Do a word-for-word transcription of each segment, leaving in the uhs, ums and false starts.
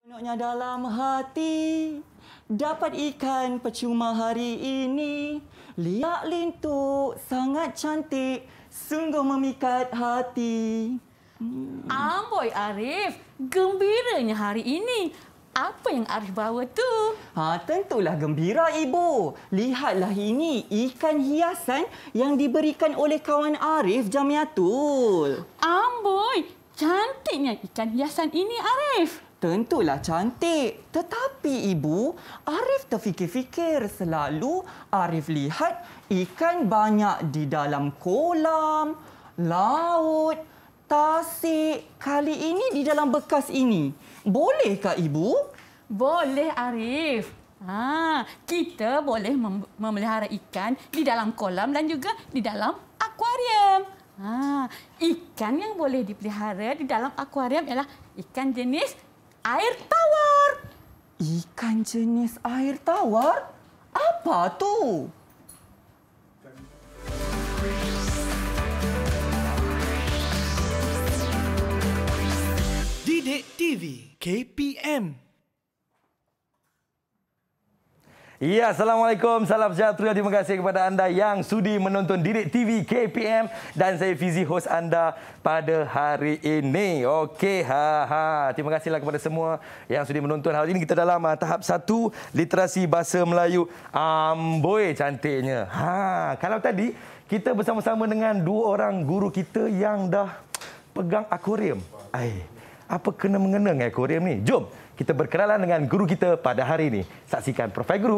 Seronoknya dalam hati, dapat ikan percuma hari ini. Liak lintuk, sangat cantik, sungguh memikat hati. Hmm. Amboi Arif, gembiranya hari ini. Apa yang Arif bawa tu? Ha, tentulah gembira, Ibu. Lihatlah ini, ikan hiasan yang diberikan oleh kawan Arif, Jamiatul. Amboi, cantiknya ikan hiasan ini, Arif. Tentulah cantik. Tetapi Ibu, Arif terfikir-fikir selalu Arif lihat ikan banyak di dalam kolam, laut, tasik. Kali ini di dalam bekas ini. Bolehkah Ibu? Boleh, Arif. Ha, kita boleh mem- memelihara ikan di dalam kolam dan juga di dalam akuarium. Ha, ikan yang boleh dipelihara di dalam akuarium ialah ikan jenis air tawar. Ikan jenis air tawar? Apa tu? Didik T V K P M. Ya, Assalamualaikum. Salam sejahtera. Terima kasih kepada anda yang sudi menonton Didik T V K P M. Dan saya Fizi, hos anda pada hari ini. Okey, ha, ha. Terima kasihlah kepada semua yang sudi menonton. Hari ini kita dalam uh, tahap satu, literasi bahasa Melayu. Amboi, cantiknya. Ha, kalau tadi, kita bersama-sama dengan dua orang guru kita yang dah pegang akuarium. Ai, apa kena-mengena dengan akuarium ni? Jom kita berkenalan dengan guru kita pada hari ini. Saksikan Profil Guru.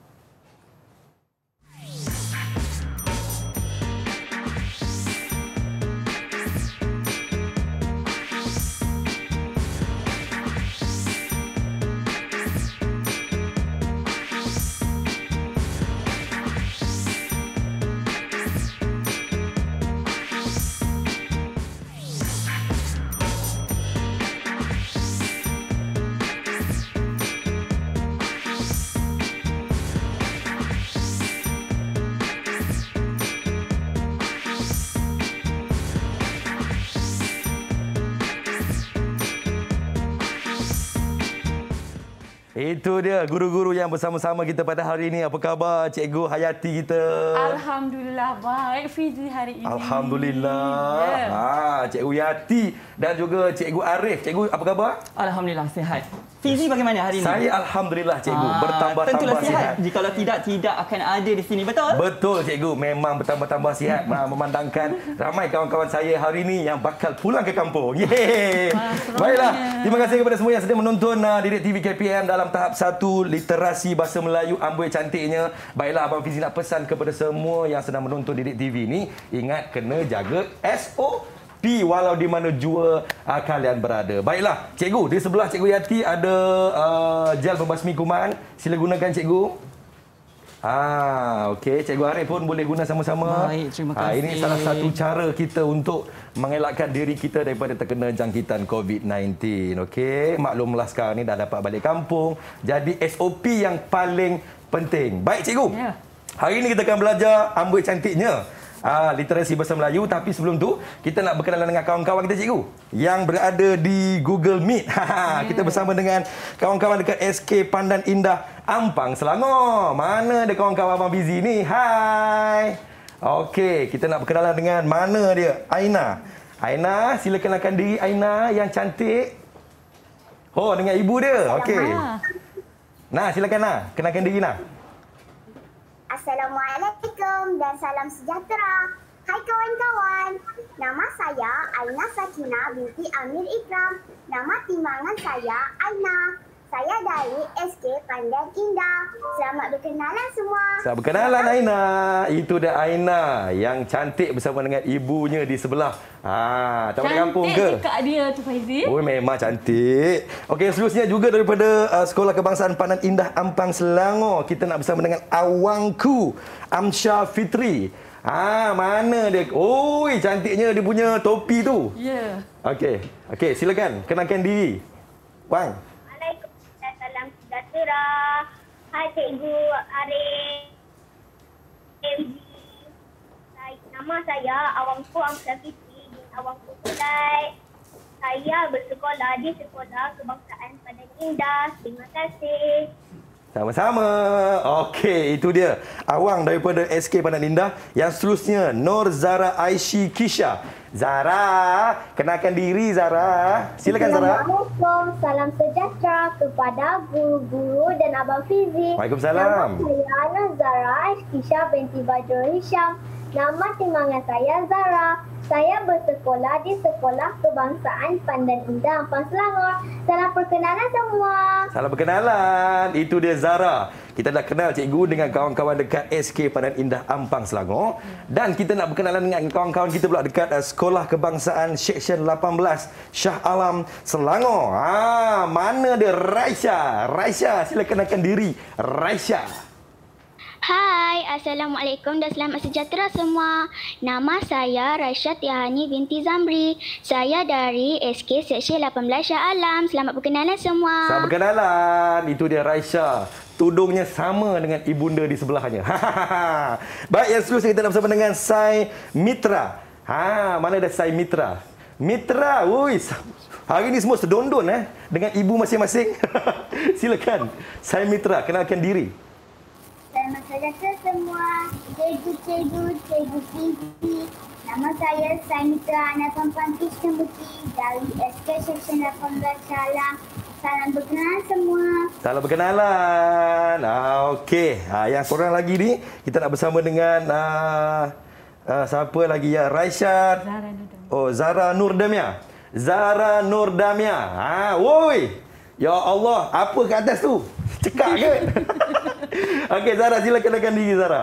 Itu dia guru-guru yang bersama-sama kita pada hari ini. Apa khabar Cikgu Hayati kita? Alhamdulillah baik Fizi hari ini. Alhamdulillah. Yeah. Ha, Cikgu Hayati dan juga Cikgu Arif. Cikgu apa khabar? Alhamdulillah sihat. Fizi bagaimana hari ini? Saya Alhamdulillah Cikgu. Ah, Bertambah-tambah tentulah sihat. sihat. Jikalau tidak, tidak akan ada di sini. Betul? Betul Cikgu. Memang bertambah-tambah sihat. Memandangkan ramai kawan-kawan saya hari ini yang bakal pulang ke kampung. Yeay. Baiklah. Terima kasih kepada semua yang sedang menonton uh, Didik T V K P M dalam tahap satu literasi bahasa Melayu. Amboi cantiknya. Baiklah, Abang Fizi nak pesan kepada semua yang sedang menonton Didik T V ini, ingat kena jaga S O P walau di mana jua uh, kalian berada. Baiklah, Cikgu, di sebelah Cikgu Yati ada uh, gel pembasmi kuman. Sila gunakan Cikgu. Ah, okey. Cikgu Arif pun boleh guna sama-sama. Baik, terima kasih. Ah, ini salah satu cara kita untuk mengelakkan diri kita daripada terkena jangkitan COVID sembilan belas. Okey, maklumlah sekarang ni dah dapat balik kampung. Jadi S O P yang paling penting. Baik Cikgu. Ya. Hari ini kita akan belajar amboi cantiknya. Ah, literasi bahasa Melayu, tapi sebelum tu kita nak berkenalan dengan kawan-kawan kita Cikgu yang berada di Google Meet. Yeah. Kita bersama dengan kawan-kawan dekat S K Pandan Indah Ampang Selangor. Mana ada kawan-kawan Abang Fizi ni? Hai. Okey, kita nak berkenalan dengan mana dia? Aina. Aina, sila kenalkan diri Aina yang cantik. Oh, dengan ibu dia. Okey. Nah, silakan Nah, kenalkan diri Nah. Assalamualaikum dan salam sejahtera. Hai kawan-kawan, nama saya Aina Sakina binti Amir Ikram. Nama timbangan saya Aina. Saya dari S K Pandan Indah. Selamat berkenalan semua. Selamat berkenalan Aina. Itu dia Aina yang cantik bersama dengan ibunya di sebelah. Ha, tak balik kampung ke? Cantik dekat dia tu Faizi. Oh, memang cantik. Okey, seterusnya juga daripada uh, Sekolah Kebangsaan Pandan Indah Ampang Selangor. Kita nak bersama dengan awangku Amsha Fitri. Ah, mana dia? Oi, cantiknya dia punya topi tu. Ya. Yeah. Okey. Okey, silakan kenalkan diri. Wang. Salam sejahtera. Hai Cikgu Arif. Nama saya Awangku Amsha Fitri bin Awangku Kulai. Saya bersekolah di Sekolah Kebangsaan Pandan Indah. Terima kasih. Sama-sama. Okey, itu dia awang daripada S K Pandan Indah. Yang seterusnya, Nur Zara Aishi Kisha. Zara, kenalkan diri Zara. Silakan Zara. Assalamualaikum. Salam sejahtera kepada guru-guru dan Abang Fizi. Waalaikumsalam. Nama saya Nur Zara Aishi Kisha binti Badrul Hisham. Nama timbangan saya Zara. Saya bersekolah di Sekolah Kebangsaan Pandan Indah, Ampang, Selangor. Salam perkenalan semua. Salam perkenalan. Itu dia Zara. Kita dah kenal cikgu dengan kawan-kawan dekat S K Pandan Indah, Ampang, Selangor. Dan kita nak berkenalan dengan kawan-kawan kita pula dekat uh, Sekolah Kebangsaan Seksyen lapan belas Shah Alam, Selangor. Ah, mana dia Raisya? Raisya, sila kenalkan diri. Raisya. Hai, Assalamualaikum dan selamat sejahtera semua. Nama saya Raisya Tiahani binti Zamri. Saya dari S K Seksyen lapan belas Shah Alam. Selamat berkenalan semua. Selamat berkenalan. Itu dia Raisya. Tudungnya sama dengan ibunda di sebelahnya. Baik, yang seterusnya kita nak bersama dengan Sai Mitra. Ha, mana ada Sai Mitra? Mitra, woi. Hari ni semua sedondon eh dengan ibu masing-masing. Silakan Sai Mitra, kenalkan diri. Selamat sejahtera semua. Cikgu-cikgu, cikgu Fizi. Nama saya Sai Mitra Anak Perempuan Krishnamurti dari S K Seksyen lapan belas Shah Alam. Salam berkenalan semua. Salam berkenalan. Ah, okey. Ah, yang korang lagi ni, kita nak bersama dengan ah, ah, siapa lagi ya? Raisya. Zara Nurdamia. Oh, Zara Nurdamia. Zara Nurdamia. Ah, woi. Ya Allah, apa kat atas tu? Cekak ke? Okey, Zara, silakan kenalkan diri Zara.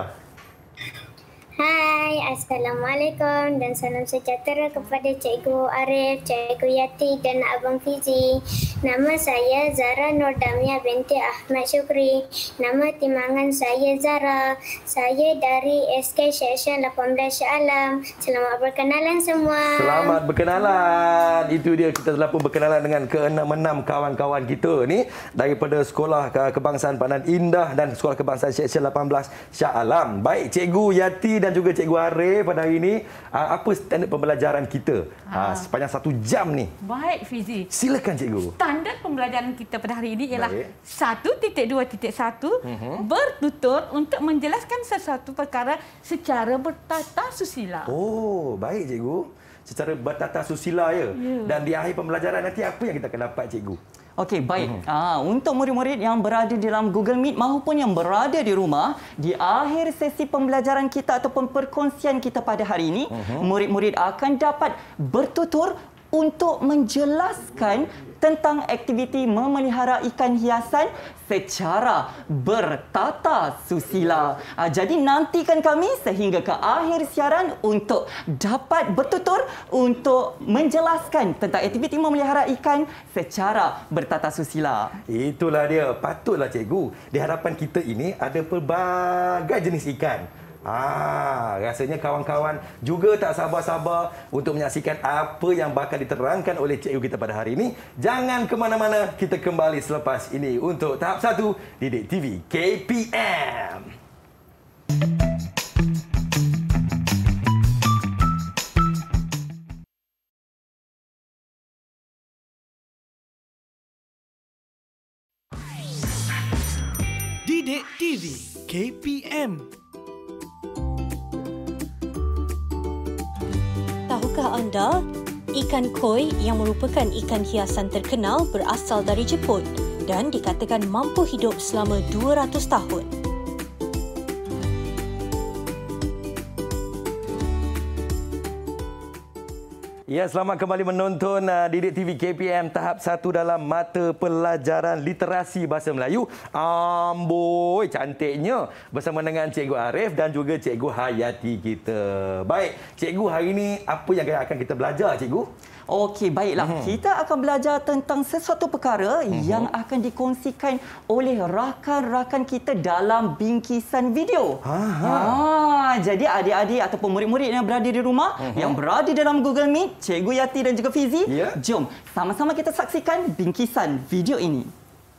Hai, Assalamualaikum dan salam sejahtera kepada Cikgu Arif, Cikgu Yati dan Abang Fizi. Nama saya Zara Nurdamia binti Ahmad Syukri. Nama timbangan saya Zara. Saya dari S K Seksyen lapan belas Shah Alam. Selamat berkenalan semua. Selamat berkenalan. Itu dia, kita telah pun berkenalan dengan keenam-enam kawan-kawan kita ni daripada Sekolah Kebangsaan Pandan Indah dan Sekolah Kebangsaan Seksyen lapan belas Shah Alam. Baik, Cikgu Yati dan juga Cikgu Arif pada hari ini, apa standard pembelajaran kita ha. sepanjang satu jam ni? Baik, Fizi. Silakan Cikgu. Standard pembelajaran kita pada hari ini ialah Baik. satu titik dua titik satu uh-huh. bertutur untuk menjelaskan sesuatu perkara secara bertata susila. Oh, baik Cikgu. Secara bertata susila ya. Yeah. Dan di akhir pembelajaran nanti apa yang kita akan dapat Cikgu? Okey, baik. Uh-huh. Ah, untuk murid-murid yang berada dalam Google Meet maupun yang berada di rumah, di akhir sesi pembelajaran kita ataupun perkongsian kita pada hari ini, uh-huh. murid-murid akan dapat bertutur untuk menjelaskan tentang aktiviti memelihara ikan hiasan secara bertata susila. Ah, jadi nantikan kami sehingga ke akhir siaran untuk dapat bertutur untuk menjelaskan tentang aktiviti memelihara ikan secara bertata susila. Itulah dia. Patutlah Cikgu. Di hadapan kita ini ada pelbagai jenis ikan. Ah, rasanya kawan-kawan juga tak sabar-sabar untuk menyaksikan apa yang bakal diterangkan oleh cikgu kita pada hari ini. Jangan ke mana-mana, kita kembali selepas ini untuk tahap satu Didik T V K P M. Didik T V K P M. Tahukah anda, ikan koi yang merupakan ikan hiasan terkenal berasal dari Jepun dan dikatakan mampu hidup selama dua ratus tahun. Ya, selamat kembali menonton uh, Didik T V K P M tahap satu dalam mata pelajaran literasi bahasa Melayu. Amboi, cantiknya bersama dengan Cikgu Arif dan juga Cikgu Hayati kita. Baik, Cikgu, hari ini apa yang akan kita belajar, Cikgu? Okey, baiklah. Uh-huh. Kita akan belajar tentang sesuatu perkara uh-huh. yang akan dikongsikan oleh rakan-rakan kita dalam bingkisan video. Ha, jadi adik-adik ataupun murid-murid yang berada di rumah, uh-huh. yang berada dalam Google Meet, Cikgu Yati dan juga Fizi, yeah. jom sama-sama kita saksikan bingkisan video ini.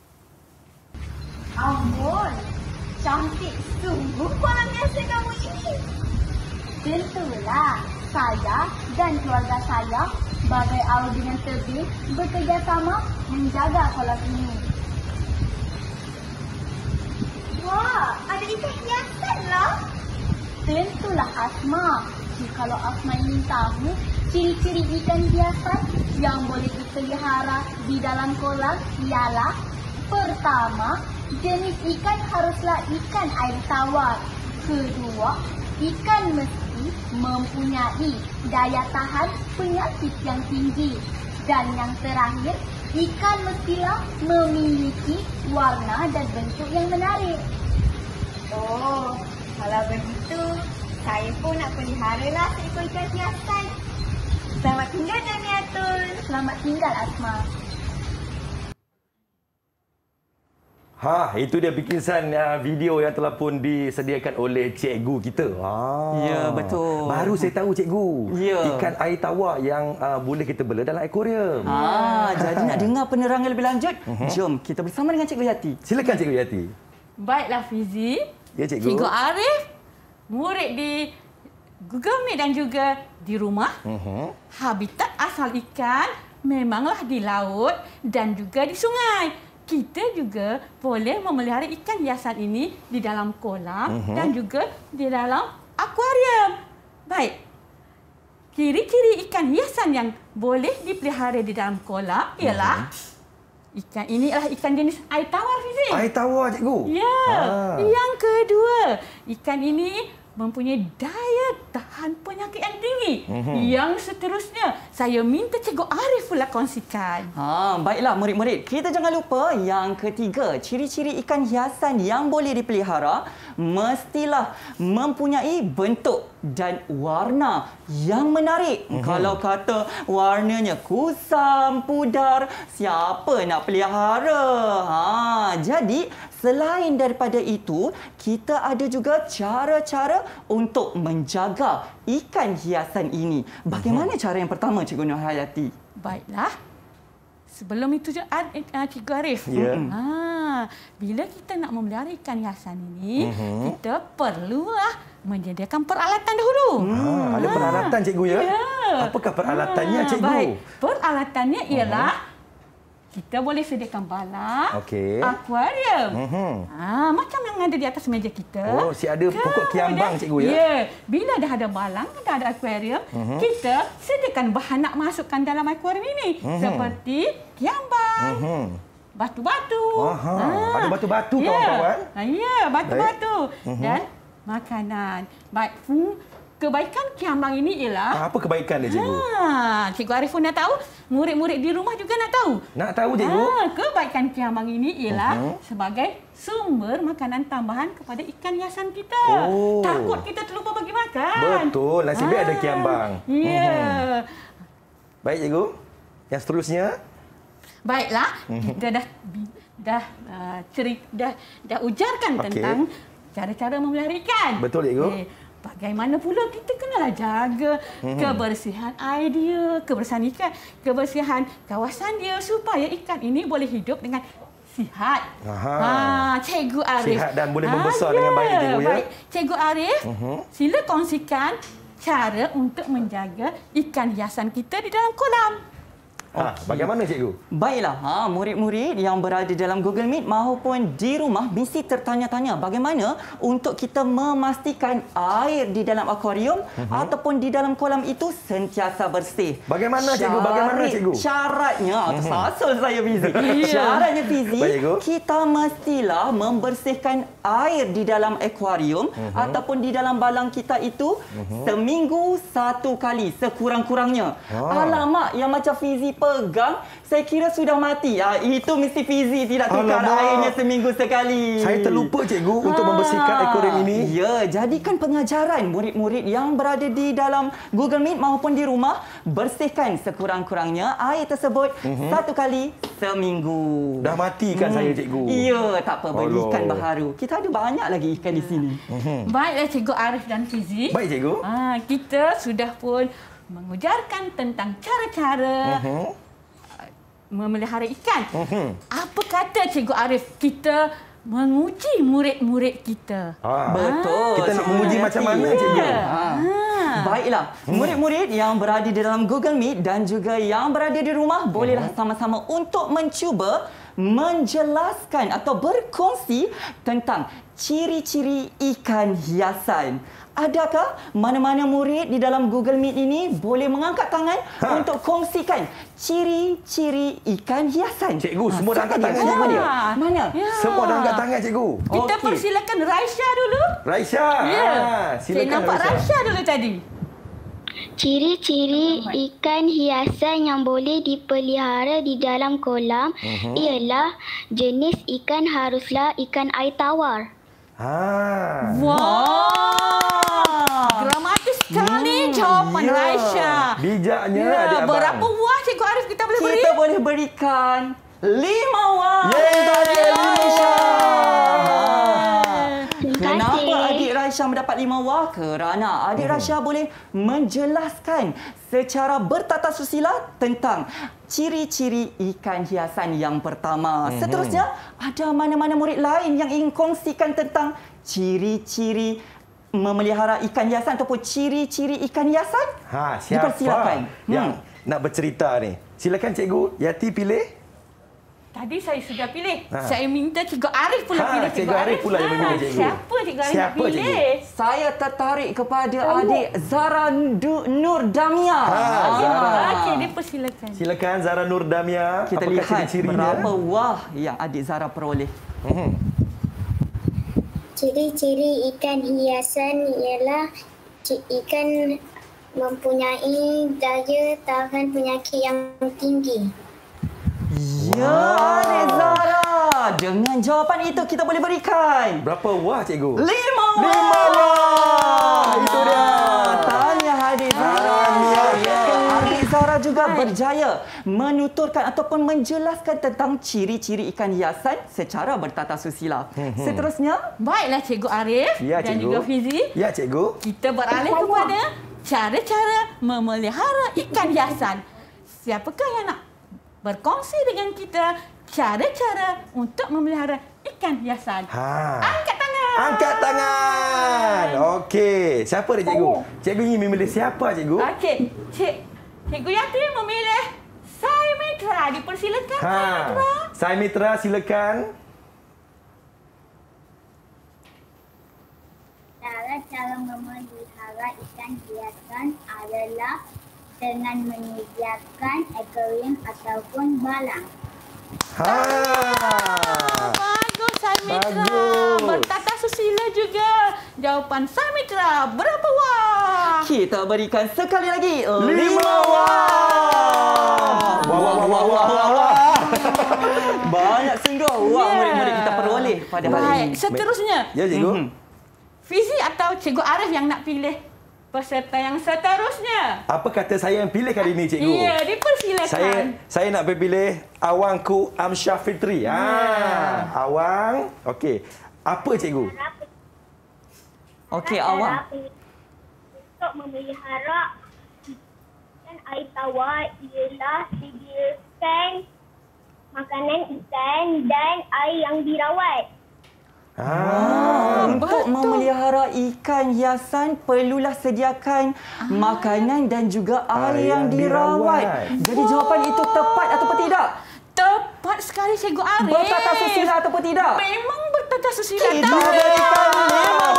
Ambon, cantik sungguh kolam biasa kamu ini. Tentulah, saya dan keluarga saya sebagai awal dengan tebing bekerjasama menjaga kolam ini. Wah, ada ikan hiasan lah. Tentulah Asma. Kalau Asma ingin tahu ciri-ciri ikan hiasan yang boleh dipelihara di dalam kolam ialah pertama, jenis ikan haruslah ikan air tawar. Kedua, ikan mesti mempunyai daya tahan penyakit yang tinggi. Dan yang terakhir, ikan mestilah memiliki warna dan bentuk yang menarik. Oh, kalau begitu, saya pun nak peliharalah seekor ikan hiasan. Selamat tinggal, Jamiatul. Selamat tinggal, Asma. Ha, itu dia bikisan uh, video yang telah pun disediakan oleh cikgu kita. Ah. Ya, betul. Baru saya tahu cikgu. Ya. Ikan air tawar yang uh, boleh kita bela dalam akuarium. Ah, jadi nak dengar penerangan lebih lanjut, uh-huh. Jom kita bersama dengan Cikgu Yati. Silakan Cikgu Yati. Baiklah Fizi. Ya, Cikgu. Cikgu Arif, murid di Google Meet dan juga di rumah. Uh-huh. Habitat asal ikan memanglah di laut dan juga di sungai. Kita juga boleh memelihara ikan hiasan ini di dalam kolam uh-huh. dan juga di dalam akuarium. Baik. Ciri-ciri ikan hiasan yang boleh dipelihara di dalam kolam ialah uh-huh. ikan ini adalah ikan jenis air tawar, Fizi. Air tawar, Cikgu? Ya. Ah. Yang kedua, ikan ini mempunyai daya tahan penyakit yang tinggi. Uh-huh. Yang seterusnya, saya minta Cikgu Arif pula kongsikan. Ha, baiklah murid-murid, kita jangan lupa yang ketiga, ciri-ciri ikan hiasan yang boleh dipelihara mestilah mempunyai bentuk dan warna yang menarik. Uh-huh. Kalau kata warnanya kusam, pudar, siapa nak pelihara? Ha, jadi selain daripada itu, kita ada juga cara-cara untuk menjaga ikan hiasan ini. Bagaimana uh-huh. cara yang pertama, Cikgu Nurhayati? Baiklah. Sebelum itu, Cikgu Arif. Yeah. Ha, bila kita nak memelihara ikan hiasan ini, uh-huh. kita perlulah menyediakan peralatan dahulu. Hmm, ada peralatan, Cikgu, ya? Ya. Apakah peralatannya, Ha, Cikgu? Baik. Peralatannya ialah uh-huh. kita boleh sediakan balang, Okey. akuarium. Uh-huh. Ah, macam yang ada di atas meja kita. Oh, si ada pokok kiambang, Cikgu, ya? Ya. Bila dah ada balang, dah ada akuarium, uh-huh. kita sediakan bahan nak masukkan dalam akuarium ini. Uh-huh. Seperti kiambang, uh-huh. batu-batu. Aha. Ah. Ada batu-batu, Ya. kawan-kawan? Ah, ya, batu-batu. Uh-huh. Dan makanan. Baik. Hmm. Kebaikan kiambang ini ialah... Apa kebaikan dia, Cikgu? Ha, Cikgu Arif pun nak tahu. Murid-murid di rumah juga nak tahu. Nak tahu, Cikgu? Ha, kebaikan kiambang ini ialah uh-huh. sebagai sumber makanan tambahan kepada ikan hiasan kita. Oh. Takut kita terlupa bagi makan. Betul. Nasib baik ada kiambang. Ya. Uh-huh. Baik, Cikgu. Yang seterusnya? Baiklah. Uh-huh. Kita dah dah uh, cerit, dah dah ujarkan Okey. tentang cara-cara memelihara ikan. Betul, Cikgu. Okay. Bagaimana pula kita kenalah jaga hmm. kebersihan air dia, kebersihan ikan, kebersihan kawasan dia supaya ikan ini boleh hidup dengan sihat. Aha. Ha, Cikgu Arif. Sihat dan boleh membesar ha, dengan baik, Cikgu, ya? Baik. Cikgu Arif, uh-huh. sila kongsikan cara untuk menjaga ikan hiasan kita di dalam kolam. Ha, bagaimana, Cikgu? Baiklah, ha, murid-murid yang berada dalam Google Meet maupun di rumah mesti tertanya-tanya bagaimana untuk kita memastikan air di dalam akuarium uh-huh. ataupun di dalam kolam itu sentiasa bersih. Bagaimana, Cikgu? Bagaimana, Cikgu? Syaratnya, uh-huh. tersasul saya, Fizi. Syaratnya, Fizi, kita mestilah membersihkan air di dalam akuarium uh-huh. ataupun di dalam balang kita itu uh-huh. seminggu satu kali sekurang-kurangnya. Ah. Alamak, yang macam Fizi pegang, saya kira sudah mati. Ha, itu mesti Fizi tidak tukar Alamak. airnya seminggu sekali. Saya terlupa, Cikgu, ha. untuk membersihkan akuarium ini. Ya, jadikan pengajaran murid-murid yang berada di dalam Google Meet maupun di rumah, bersihkan sekurang-kurangnya air tersebut uh-huh. satu kali seminggu. Dah mati kan hmm. saya, Cikgu? Ya, tak apa, bagi ikan baharu. Kita ada banyak lagi ikan di sini. Uh-huh. Baiklah, Cikgu Arif dan Fizi. Baik, Cikgu. Ha, kita sudah pun mengujarkan tentang cara-cara uh-huh. memelihara ikan. Uh-huh. Apa kata Cikgu Arif kita menguji murid-murid kita? Ah, betul. Kita nak menguji macam mana, Cikgu? Ya. Ha. Baiklah, murid-murid yang berada di dalam Google Meet dan juga yang berada di rumah, bolehlah sama-sama untuk mencuba menjelaskan atau berkongsi tentang ciri-ciri ikan hiasan. Adakah mana-mana murid di dalam Google Meet ini boleh mengangkat tangan ha. untuk kongsikan ciri-ciri ikan hiasan? Cikgu, ha, semua dah angkat tangan. Siapa dia? Mana? Ya. Semua dah angkat tangan, cikgu. Kita Okey. persilakan Raisya dulu. Raisya. Ya. Ha, Saya nampak Raisya dulu tadi. Ciri-ciri ikan hiasan yang boleh dipelihara di dalam kolam uh-huh. ialah jenis ikan haruslah ikan air tawar. Ha. Wow. Dramatis sekali hmm, jawapan ya. Raisya. Bijaknya ya, adik abang. Berapa wah Cikgu Arif kita boleh kita beri? Kita boleh berikan lima wah. Yeay, Raisya. Terima Kenapa kasih. adik Raisya mendapat lima wah? Kerana adik hmm. Raisya boleh menjelaskan secara bertata susila tentang ciri-ciri ikan hiasan yang pertama. Hmm. Seterusnya, ada mana-mana murid lain yang ingin kongsikan tentang ciri-ciri memelihara ikan hiasan ataupun ciri-ciri ikan hiasan? Ha, siapa Dipersilakan. yang hmm. nak bercerita ni? Silakan Cikgu Yati pilih. Tadi saya sudah pilih. Ha. Saya minta Cikgu Arif pula Ha, pilih. Cikgu Arif pula yang memilih, Cikgu. Siapa Cikgu Arif Siapa, pilih? Cikgu? Saya tertarik kepada adik Zara Du- Nur Damia. Ha, Zara. Okey, dipersilakan. Silakan Zara Nur Damia. Kita Apakah lihat ciri-cirinya? berapa wah yang adik Zara peroleh. Hmm. Ciri-ciri ikan hiasan ialah ikan mempunyai daya tahan penyakit yang tinggi. Ya, adik Zara. Dengan jawapan itu kita boleh berikan Berapa wah, Cikgu? lima wah. Lima wah. Itu dia. Tanya adik Zara. Ya, adik Zara juga berjaya menuturkan ataupun menjelaskan tentang ciri-ciri ikan hiasan secara bertata susila. Seterusnya, Baiklah Cikgu Arif Ya, dan Cikgu. juga Fizi. Ya, Cikgu. Kita beralih kepada cara-cara memelihara ikan hiasan. Siapakah yang nak berkongsi dengan kita cara-cara untuk memelihara ikan hiasan? Ha. Angkat tangan. Angkat tangan. Okey. Siapa dia, Cikgu? Cikgu ingin memilih siapa, Cikgu? Okey. Cik, Cikgu Yati memilih Sai Mitra. Dipersilakan, Ha. Sai Mitra. Sai Mitra, silakan. Cara-cara memelihara ikan hiasan adalah dengan menyediakan akuarium ataupun balang. Ha. Bagus, Sai Mitra. Bagus. Bertata susila juga. Jawapan Sai Mitra. Berapa wah? kita berikan sekali lagi Lima wah. Wah, wah, wah, wah, wah, wah, wah. Banyak sungguh wah Ya. murid-murid kita peroleh pada hari Baik, ini. seterusnya. Ya, Cikgu. Mhm. Fizi atau Cikgu Arif yang nak pilih peserta yang seterusnya? Apa kata saya yang pilih kali ini, Cikgu? Ya, dipersilakan. Saya saya nak pilih Awangku Amsyah Fitri. Ha, Awang. Okey. Apa, Cikgu? Okey, awak. Untuk memelihara ikan air tawar ialah sediakan makanan ikan dan air yang dirawat. Ah, Untuk memelihara ikan hiasan perlulah sediakan makanan dan juga air yang dirawat. Jadi jawapan itu tepat ataupun tidak? Tepat sekali Cikgu Arif. Bertata susila ataupun tidak? Memang bertata susila. Kita Tahu. berikan lima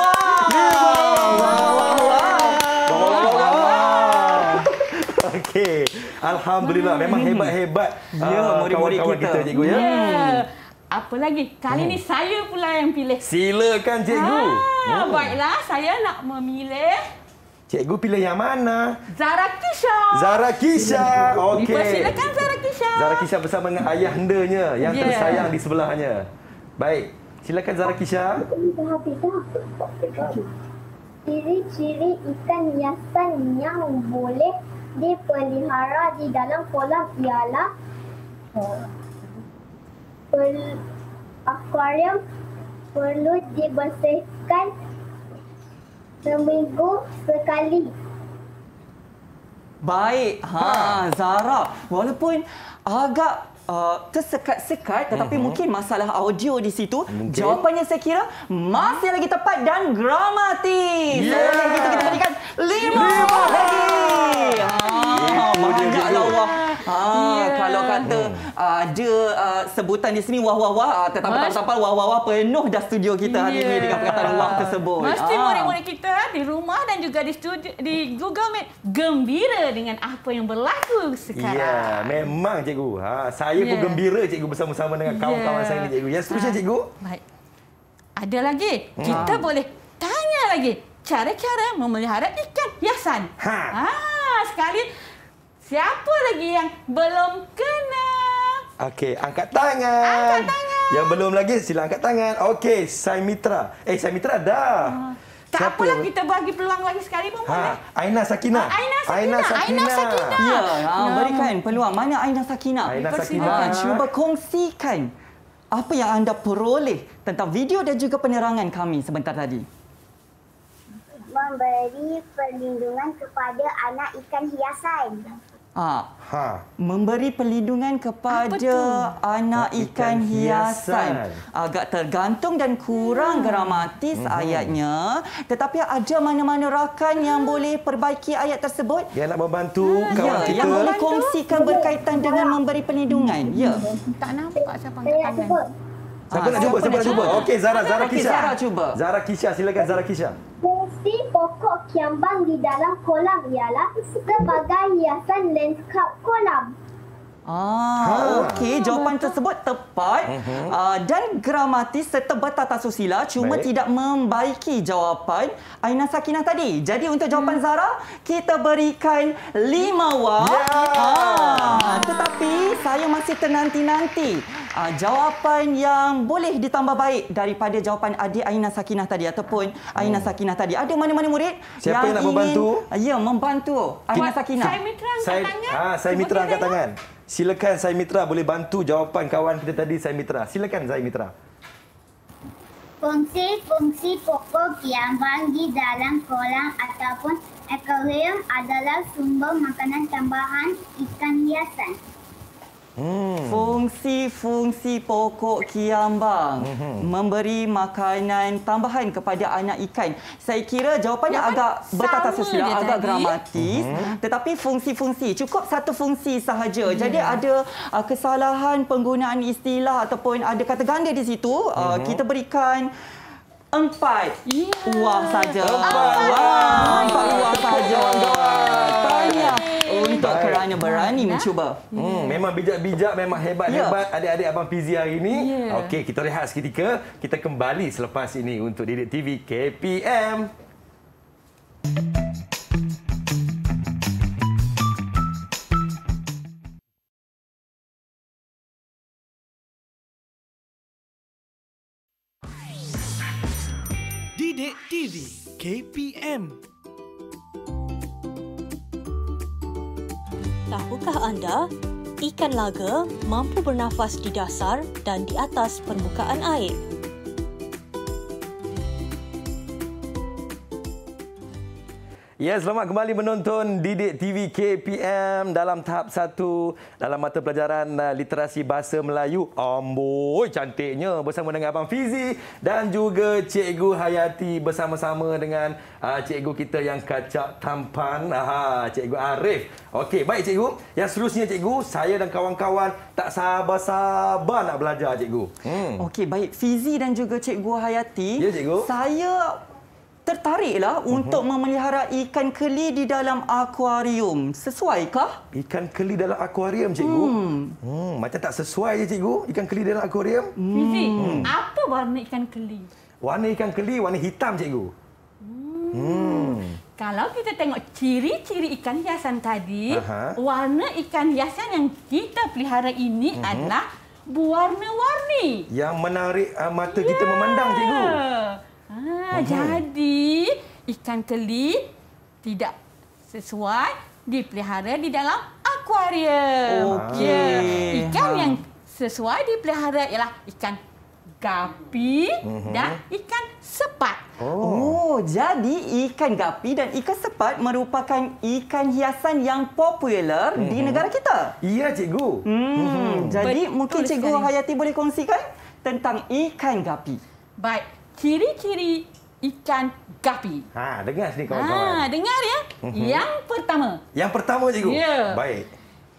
okey. Alhamdulillah, memang hebat-hebat Ya, ah, murid-murid kawan-kawan kita. kita, Cikgu ya. Ya. Apa lagi? Kali ni saya pula yang pilih. Silakan, Cikgu. Ah, Hmm. baiklah, saya nak memilih Cikgu pilih yang mana? Zara Kisha. Zara Kisha. Okey. Dipersilakan Zara Kisha. Zara Kisha bersama dengan ayahandanya yang Ya. tersayang di sebelahnya. Baik. Silakan Zara Kisha. Ciri-ciri ikan hiasan yang boleh dipelihara di dalam kolam ialah per- akuarium perlu dibersihkan seminggu sekali. Baik. Ha, Zara. Walaupun agak uh, tersekat-sekat tetapi uh-huh. mungkin masalah audio di situ. Mungkin. Jawapannya saya kira masih lagi tepat dan dramatis. Yeah. So, oleh itu kita berikan lima lagi. Ha, banyaklah wah Ha, Ya. kalau kata Hmm. uh, ada uh, sebutan di sini wah wah wah, uh, tertampal-tampal wah wah wah penuh dah studio kita hari Ya. ini dengan perkataan wah tersebut. Mesti Ah. murid-murid kita di rumah dan juga di studio di Google Meet gembira dengan apa yang berlaku sekarang. Ya, memang cikgu. Ha, saya pun Ya. gembira cikgu bersama-sama dengan kawan-kawan Ya. saya ni cikgu. Yang seterusnya Ah, cikgu. Baik. Ada lagi. Kita Hmm. boleh tanya lagi cara-cara memelihara ikan hiasan. Ha. Ah, sekali siapa lagi yang belum kena? Okey, angkat tangan. Angkat tangan. Yang belum lagi sila angkat tangan. Okey, Sai Mitra. Eh, Sai Mitra dah. Tak Siapa apalah, yang- kita bagi peluang lagi sekali pun boleh. Ha, Aina Sakinah. Ah, Aina Sakinah. Aina Sakinah. Ya, ha, berikan peluang. Mana Aina Sakinah? Aina Persilakan. Sakinah. Ha, cuba kongsikan apa yang anda peroleh tentang video dan juga penerangan kami sebentar tadi. Memberi perlindungan kepada anak ikan hiasan. Ha, Ha. memberi perlindungan kepada Apa tu? anak Oh, ikan ikan hiasan. hiasan. Agak tergantung dan kurang gramatis ayatnya. Tetapi ada mana-mana rakan yang boleh perbaiki ayat tersebut? Yang nak membantu kawan Ya, kita. yang boleh kongsikan berkaitan dengan memberi perlindungan. Ya. Tak nampak siapa angkat Saya nak tangan. sebut. Siapa Ah, nak cuba? siapa Siapa nak nak cuba? cuba? Okey, Zara, Zara Okey, Kisha. Zara cuba. Zara Kisha, silakan Zara Kisha. Fungsi pokok kiambang di dalam kolam ialah sebagai hiasan lanskap kolam. Ah, Ha. okey. Jawapan tersebut tepat Mhm. uh, dan gramatis serta bertata susila, cuma Baik. tidak membaiki jawapan Aina Sakinah tadi. Jadi untuk jawapan Zara, kita berikan lima wah. Ya. Ah, tetapi saya masih ternanti-nanti uh, jawapan yang boleh ditambah baik daripada jawapan adik Aina Sakinah tadi ataupun Aina Sakinah tadi. Ada mana-mana murid Siapa yang nak membantu? Ya, membantu Aina Sakinah. Saya Mitra angkat Saya tangan. ah, saya Cuba Mitra kita angkat tengok. tangan. Silakan Sai Mitra boleh bantu jawapan kawan kita tadi Sai Mitra. Silakan Sai Mitra. Fungsi-fungsi pokok kiambang di dalam kolam ataupun akuarium adalah sumber makanan tambahan ikan hiasan. Hmm. Fungsi-fungsi pokok kiambang Mhm. memberi makanan tambahan kepada anak ikan. Saya kira jawapannya Jawapan agak bertata sama susila, dia agak tadi. gramatis, tetapi fungsi-fungsi cukup satu fungsi sahaja. Ya. Jadi ada uh, kesalahan penggunaan istilah ataupun ada kata ganda di situ. Uh, kita berikan empat Ya. wah saja. Empat Wah, wah. empat wah saja. Tahniah untuk Baik. kerana berani mencuba. Hmm, memang bijak-bijak, memang hebat-hebat adik-adik Abang Fizi hari ini. Ya. Okey, kita rehat seketika. Kita kembali selepas ini untuk Didik T V K P M. Didik T V K P M. Tahukah anda, ikan laga mampu bernafas di dasar dan di atas permukaan air? Ya, selamat kembali menonton Didik T V K P M dalam tahap satu dalam mata pelajaran uh, literasi bahasa Melayu. Amboi, cantiknya bersama dengan Abang Fizi dan juga Cikgu Hayati bersama-sama dengan uh, cikgu kita yang kacak tampan, aha, Cikgu Arif. Okey, baik cikgu. Yang seterusnya cikgu, saya dan kawan-kawan tak sabar-sabar nak belajar cikgu. Hmm. Okey, baik. Fizi dan juga Cikgu Hayati. Ya, cikgu. Saya tertariklah uh-huh. untuk memelihara ikan keli di dalam akuarium. Sesuaikah? Ikan keli dalam akuarium cikgu. Hmm. hmm, macam tak sesuai je cikgu, ikan keli dalam akuarium. Fizi, apa warna ikan keli? Warna ikan keli warna hitam cikgu. Hmm. hmm. Kalau kita tengok ciri-ciri ikan hiasan tadi, Aha. warna ikan hiasan yang kita pelihara ini Mhm. adalah berwarna-warni. Yang menarik uh, mata kita memandang cikgu. Ah, Mhm. Jadi, ikan keli tidak sesuai dipelihara di dalam akuarium. Okey. Ya. Ikan Ha. yang sesuai dipelihara ialah ikan gapi Mhm. dan ikan sepat. Oh. oh, jadi ikan gapi dan ikan sepat merupakan ikan hiasan yang popular uh-huh. di negara kita. Iya cikgu. Hmm, uh-huh. Jadi Betul mungkin Cikgu sekali. Hayati boleh kongsikan tentang ikan gapi. Baik, ciri-ciri ikan gapi. Ha, dengar sini Ah, kawan-kawan. dengar ya. Mhm. Yang pertama, Yang pertama cikgu. Ya. Baik.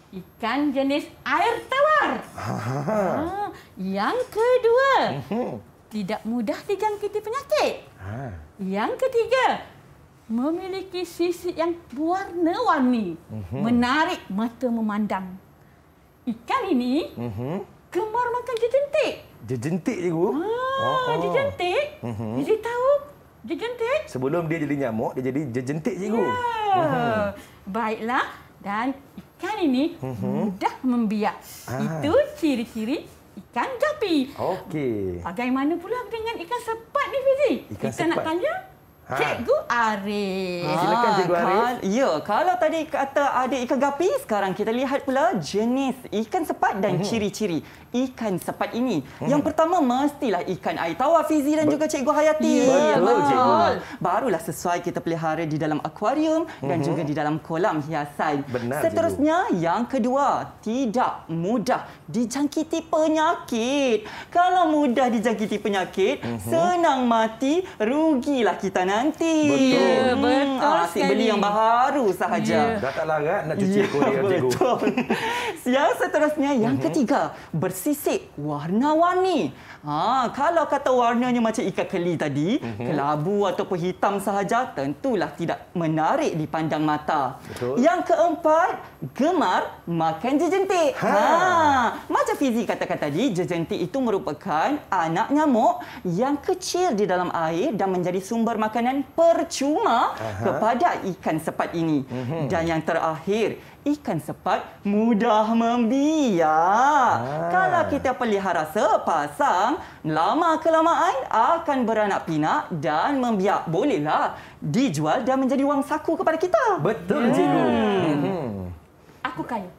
ikan jenis air tawar. Ha. Yang kedua, tidak mudah dijangkiti penyakit. Ha. Yang ketiga, memiliki sisik yang berwarna-warni, menarik mata memandang. Ikan ini gemar makan jejentik. Jejentik, cikgu? Ah, jejentik? Jadi tahu jejentik? Sebelum dia jadi nyamuk, dia jadi jejentik, cikgu. Ya. Baiklah. Dan ikan ini mudah membiak. Ah. Itu ciri-ciri ikan gapi. Okey. Bagaimana pula dengan ikan sepat ni, Fizi? Ikan Kita sepat. nak tanya Ha. Cikgu Arif. Silakan, Cikgu Arif. Kal- ya, kalau tadi kata ada ikan gapi, sekarang kita lihat pula jenis ikan sepat dan ciri-ciri ikan sepat ini. Yang pertama mestilah ikan air tawar, Fizi dan juga Cikgu Hayati. Ya, Betul, Cikgu. Barulah sesuai kita pelihara di dalam akuarium dan juga di dalam kolam hiasan. Benar, Seterusnya, yang kedua, tidak mudah dijangkiti penyakit. Kalau mudah dijangkiti penyakit, senang mati, rugilah kita nanti. Betul. Ya, betul asyik beli sekali. yang baru sahaja. Dah tak larat nak cuci Ya, Korea, cikgu. betul. Yang seterusnya, yang ketiga, bersisik warna-warni. Ha, kalau kata warnanya macam ikan keli tadi, kelabu ataupun hitam sahaja, tentulah tidak menarik dipandang mata. Betul. Yang keempat, gemar makan jejentik. Ha. Ha, macam Fizi katakan tadi, jejentik itu merupakan anak nyamuk yang kecil di dalam air dan menjadi sumber makanan percuma Aha. kepada ikan sepat ini. Dan yang terakhir, ikan sepat mudah membiak. Ah. Kalau kita pelihara sepasang, lama-kelamaan akan beranak pinak dan membiak. Bolehlah dijual dan menjadi wang saku kepada kita. Betul, cikgu. Hmm. Aku kaya.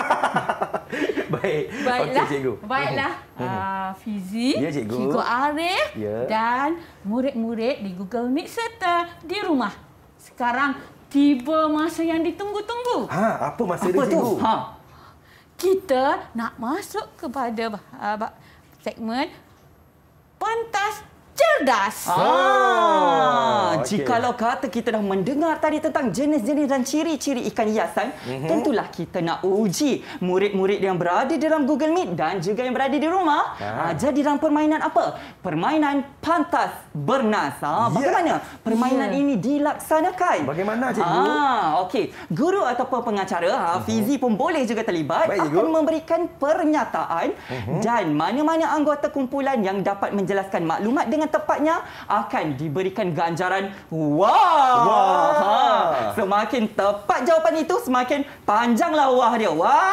Baik. Baiklah. Okey, cikgu. Baiklah. Uh, Fizi, Ya, cikgu. Cikgu Arif Ya. dan murid-murid di Google Meet serta di rumah. Sekarang tiba masa yang ditunggu-tunggu. Ha, apa masa Apa dia, tu? cikgu? Ha. Kita nak masuk kepada uh, segmen Pantas Cerdas. Ah, okey. jikalau kata kita dah mendengar tadi tentang jenis-jenis dan ciri-ciri ikan hiasan, mm-hmm. tentulah kita nak uji murid-murid yang berada dalam Google Meet dan juga yang berada di rumah. Ah. Ah, jadi dalam permainan apa? Permainan Pantas Bernas. Ah, Ya. bagaimana permainan Ya. ini dilaksanakan? Bagaimana, cikgu? Ah, okey. Guru ataupun pengacara, ha, Fizi pun boleh juga terlibat, Baik, cikgu. akan memberikan pernyataan dan mana-mana anggota kumpulan yang dapat menjelaskan maklumat dengan tepatnya akan diberikan ganjaran wah. Wah. Ha, semakin tepat jawapan itu, semakin panjanglah wah dia.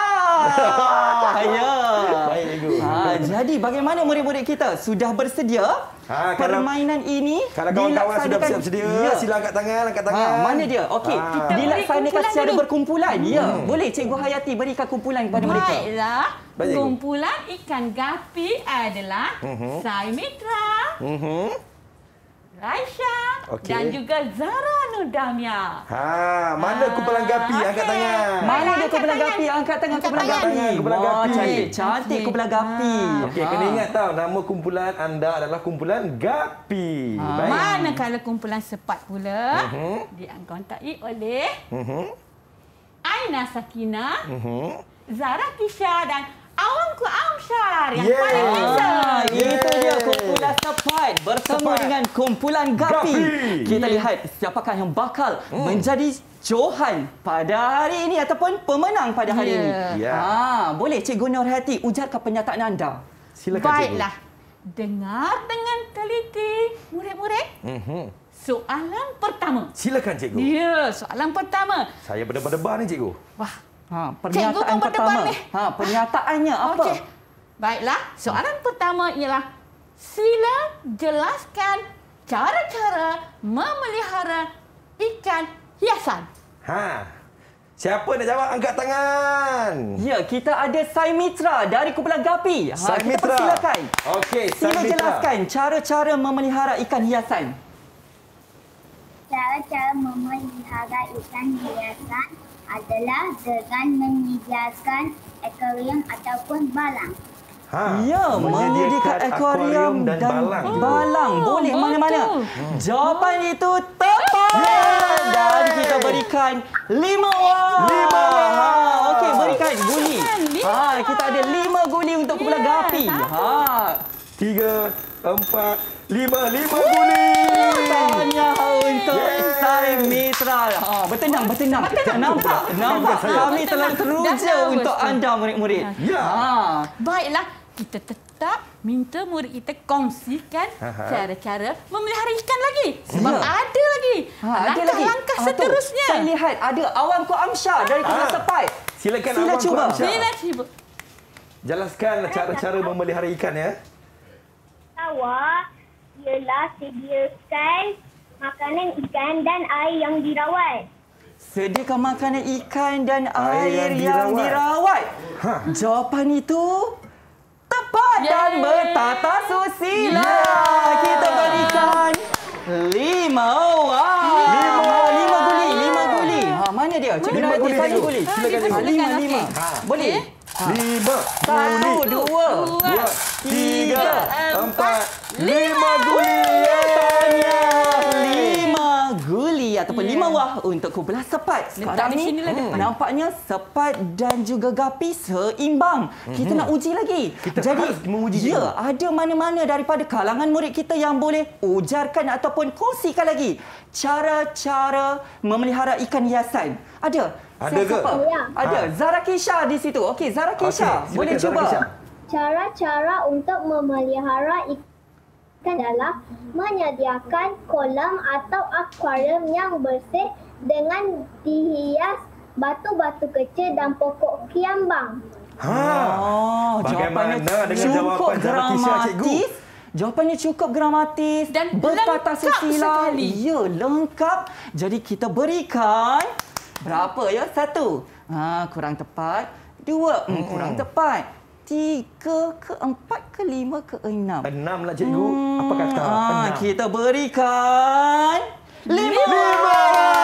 Wah. Ya. Baik, cikgu. Ha, jadi bagaimana murid-murid kita? Sudah bersedia? Ha, kalau- Permainan ini Kalau kawan-kawan sudah dilaksanakan- bersiap sedia, Ya. sila angkat tangan, angkat tangan. Ha, mana dia? Okey, Ah. kita beri dilaksanakan kumpulan secara dulu. berkumpulan. Ya, boleh Cikgu Hayati berikan kumpulan kepada mereka. Baiklah. Baik, cikgu. Kumpulan ikan gapi adalah Sai Mitra, Mhm. Raisha Okey. dan juga Zara Nurdamia. Ha, mana Ah, kumpulan gapi? Angkat okey. tangan. Mana dia Angkat kumpulan tangan. gapi? Angkat tangan Angkat kumpulan tangan. gapi. Kumpulan Wah, gapi. cantik, cantik Okey. kumpulan gapi. Okey, Ha. kena ingat tahu nama kumpulan anda adalah kumpulan gapi. Ha. Baik. Manakala kumpulan sepat pula Mhm. dianggotai oleh Mhm. Aina Sakina, Mhm. Zara Kisha dan Awangku Amsyar yang Yeah. paling handsome. Ah, Yeah. itu dia kumpulan sepat bersama Sepat. dengan kumpulan gapi. Gapi. Kita lihat siapakah yang bakal menjadi Johan pada hari ini ataupun pemenang pada hari Ya. ini. Ya. Ah, boleh Cikgu Nurhati ujarkan pernyataan anda. Silakan, Baiklah. Dengar dengan teliti murid-murid. cikgu. Mhm. Soalan pertama. Silakan, cikgu. Ya, soalan pertama. Saya berdebar-debar ni, cikgu. Wah, Ha, Cikgu pernyataan kan berdebar pertama. ni. Ha, pernyataannya apa? okey. Baiklah, soalan pertama ialah sila jelaskan cara-cara memelihara ikan hiasan. Ha. Siapa nak jawab? Angkat tangan. Ya, kita ada Sai Mitra dari kumpulan gapi. Ha, Sai kita Mitra. persilakan. Okey, Sai Sila Mitra. jelaskan cara-cara memelihara ikan hiasan. Cara-cara memelihara ikan hiasan adalah dengan menyediakan akuarium ataupun balang. Ha. Ya, menyediakan akuarium dan, balang. balang. Boleh betul. mana-mana. Jawapan itu tepat. Dan kita berikan lima wang. Lima wang. Ha, okey, berikan guli. Ha, kita ada lima guli untuk kumpulan Ya, Gapi. Ha. Tiga, empat, lima. Lima guli. Tahniah untuk Saim Mitra. Ha, bertenang, bertenang. Nampak, nampak kami telah teruja untuk anda murid-murid. Ya. Ha. Baiklah, kita tetap minta murid kita kongsikan Aha. cara-cara memelihara ikan lagi. Sebab Ya. ada lagi. Ha, ada lagi. Langkah-langkah Ha, tu. seterusnya. Saya lihat ada Awanku Amsyah dari Kelas Ah. Sepai. Silakan Sila Abang cuba. Kuamsyah. Sila cuba. Jelaskan cara-cara memelihara ikan ya. Awak ialah sediakan makanan ikan dan air yang dirawat. Sediakan makanan ikan dan Air air yang yang dirawat. dirawat. Ha. Jawapan itu tepat dan Yeay. bertata susila. Ya. Kita berikan lima. Wah. Lima. Lima guli. Lima guli. Ha, mana dia? Cikgu Lima Nadia, guli, sana cikgu. guli. Silakan, Ha, cikgu. lima, Silakan, lima. okey. Ha. Boleh? Okey. Lima. Satu, guli. dua, Dua, tiga, empat, lima guli. Tahniah. Lima guli ataupun Ya. lima wah untuk kumpulan Sepat. Letak Sekarang di ni sinilah depan. nampaknya Sepat dan juga Gapi seimbang. Kita nak uji lagi. Kita Jadi harus menguji ya, juga. ada mana-mana daripada kalangan murid kita yang boleh ujarkan ataupun kongsikan lagi cara-cara memelihara ikan hiasan. Ada? Ada ke? Siapa? Ya. Ada. Ha. Zara Kisha di situ. Okey, Zara Kisha. Okey, silakan, boleh Zara cuba. Kisha. Cara-cara untuk memelihara ikan adalah menyediakan kolam atau akuarium yang bersih dengan dihias batu-batu kecil dan pokok kiambang. Ha. Oh, Bagaimana jawapannya dengan cukup jawapan Zara Kisha, cikgu? gramatis. Jawapannya cukup gramatis Dan bertata lengkap susila. sekali. Ya, lengkap. Jadi kita berikan berapa ya? Satu. Ha, kurang tepat. Dua. Hmm, kurang tepat. Tiga ke empat ke lima ke enam. Enam lah cikgu. Apa kata? Ah, Enam. kita berikan lima. Lima.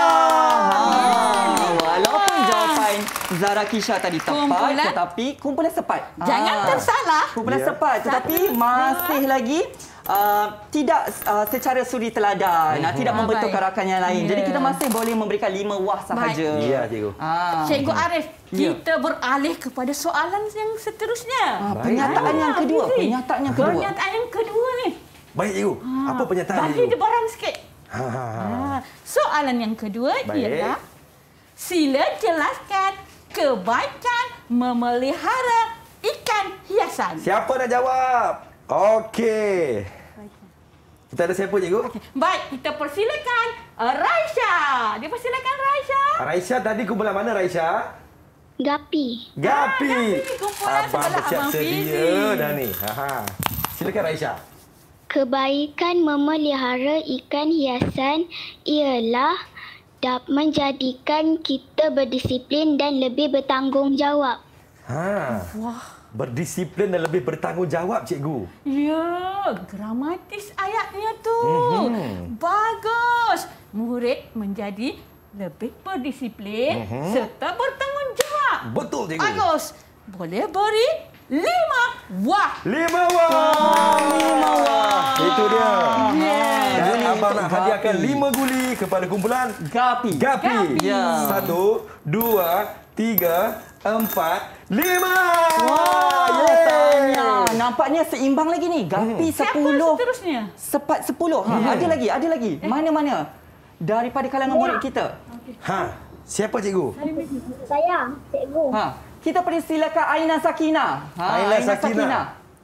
Ah, walaupun jawapan Zara Kisha tadi tepat, Kumpulan- tetapi kumpulan Sepat. Jangan Ah, tersalah. Kumpulan Ya. Sepat, tetapi Satu, masih lagi uh, tidak uh, secara suri teladan, uh, tidak Ah, membentukkan baik. rakan yang lain. Jadi Ya. kita masih boleh memberikan lima wah sahaja. Ya, cikgu. Ah. Cikgu Arif, Ya. kita beralih kepada soalan yang seterusnya. Ah, pernyataan yang kedua, Fizi. pernyataan yang kedua. Pernyataan yang kedua ni. Baik cikgu. Apa pernyataan Bagi cikgu? debaran sikit. Ha, ha, ha. Ah, soalan yang kedua Baik. ialah sila jelaskan kebaikan memelihara ikan hiasan. Siapa nak jawab? Okey. Kita ada siapa cikgu? Baik, kita persilakan uh, Raisha. Dipersilakan Raisha. Raisha tadi kumpulan mana Raisha? Gapi. Gapi. Gapi, kumpulan Abang sebelah bersiap Abang sedia Fizi. dah ni. Ha ha. Silakan Raisha. Kebaikan memelihara ikan hiasan ialah dapat menjadikan kita berdisiplin dan lebih bertanggungjawab. Ha. Wah. Berdisiplin dan lebih bertanggungjawab cikgu. Ya, gramatis ayatnya tu. Mhm. Bagus. Murid menjadi lebih berdisiplin Mhm. serta bertanggungjawab. Betul cikgu. Bagus. Boleh beri lima wah. Lima wah. Lima wah. Itu dia. Yeah. Dan Guli abang untuk nak hadiahkan Gapi. lima guli kepada kumpulan Gapi. Gapi. Gapi. Ya. Satu, dua, tiga, empat, lima. Wah, Yeay. tanya. Nampaknya seimbang lagi ni. Gapi Siapa sepuluh. seterusnya? Sepat sepuluh. Ha, ada lagi, ada lagi. Mana-mana? Daripada kalangan murid kita. Ha. Siapa cikgu? Saya, cikgu. Ha. Kita persilakan Aina Sakina. Ha, Aina Sakina.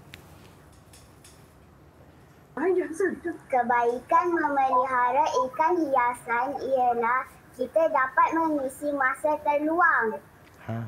Kebaikan memelihara ikan hiasan ialah kita dapat mengisi masa terluang. Ha.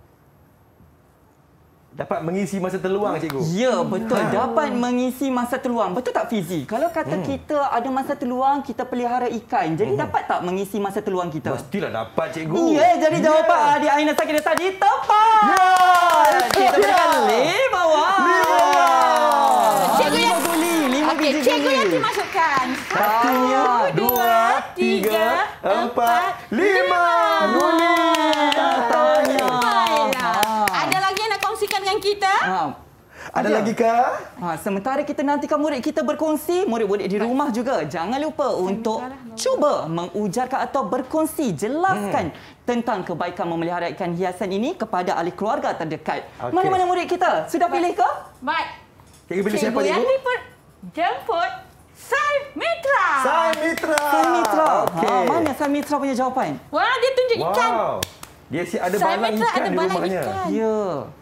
Dapat mengisi masa terluang cikgu. Ya, betul. Ha. Dapat mengisi masa terluang. Betul tak Fizi? Kalau kata Hmm. kita ada masa terluang, kita pelihara ikan. Jadi dapat tak mengisi masa terluang kita? Mestilah dapat cikgu. Ya, jadi jawapan Ya. adik Aina Sakina tadi tepat. Ya. Kita berikan lima wah. Lima wah. Lima Cikgu yang- guli, lima Okey, biji cikgu guli. yang dimasukkan. Satu, dua, tiga, empat, lima. Guli. Tanya. Baiklah. Ha. Ada lagi yang nak kongsikan dengan kita? Ha. Ada Ada. lagi kah? Ha, sementara kita nantikan murid kita berkongsi, murid-murid di rumah juga jangan lupa untuk cuba mengujarkan atau berkongsi, jelaskan hmm. tentang kebaikan memelihara ikan hiasan ini kepada ahli keluarga terdekat. Okey. Mana-mana murid kita? Sudah pilih ke? Baik. Cikgu pilih siapa, Cikgu cikgu? Yanti pun jemput Sai Mitra. Sai Mitra. Sai Mitra. Okey. Ha, mana Sai Mitra punya jawapan? Wah, dia tunjuk ikan. Wow. Dia si ada Sai balang Mitra ikan ada di balang rumahnya. ikan. Ya.